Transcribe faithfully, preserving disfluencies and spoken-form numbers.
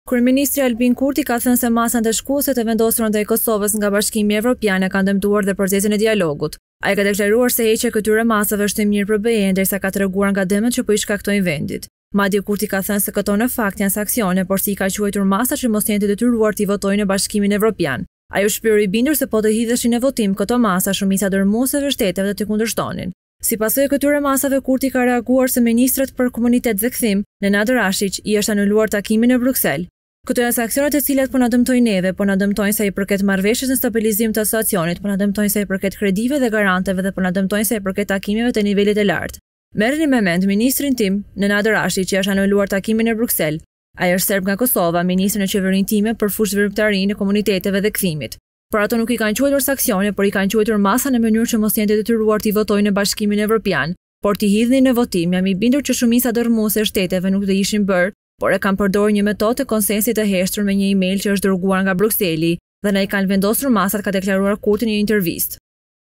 Kryeministri Albin Kurti ka thënë se masat ndeshkuese të vendosura ndaj Kosovës nga Bashkimi Evropian e kanë dëmtuar dhe procesin e dialogut. Ai ka deklaruar se heqja e këtyre masave është e mirë për B E, ndërsa ka treguar nga dëmet që po i shkaktojnë vendit. Madje Kurti ka thënë se këto në fakt janë sankcione, por si i ka quajtur masa që mos jenë të detyruar të votojnë në Bashkimin Evropian. Ai u shpreu i bindur se po të hidheshin në votim këto masa, shumica dërmuesve shteteve do të kundërshtonin. Si pasojë e këtyre masave, Kurti ka reaguar se ministrat për komunitet dhe kthim, Nenad Rashiq, i është anuluar takimin në Bruksel. Këto janë sankcionet e cilat po na dëmtojnë neve, po na dëmtojnë sa i përket marrëveshjes në stabilizim të asociacionit, po na dëmtojnë sa i përket kredive dhe garanteve dhe po na dëmtojnë sa i përket takimeve të nivelit të lartë. Merrni me mend ministrin tim, Nenad Rashiq, që është anuluar takimin në Bruksel. Ai është serb nga Kosova, ministri në qeverinë time për fushë zhvillimtarinë e komuniteteve dhe kthimit. Por ato nuk i kanë quajtur sankcione, por i kanë quajtur masa në mënyrë që mos jenë të detyruar të votojnë në Bashkimin Evropian, por të hidhnin në votim. Jam i bindur që shumica dërmuese e shteteve nuk do ishin bërë, por e kanë përdorur një metodë të konsensit të heshtur me një email që është dërguar nga Brukseli dhe na i kanë vendosur masat, ka deklaruar Kurti në një intervistë.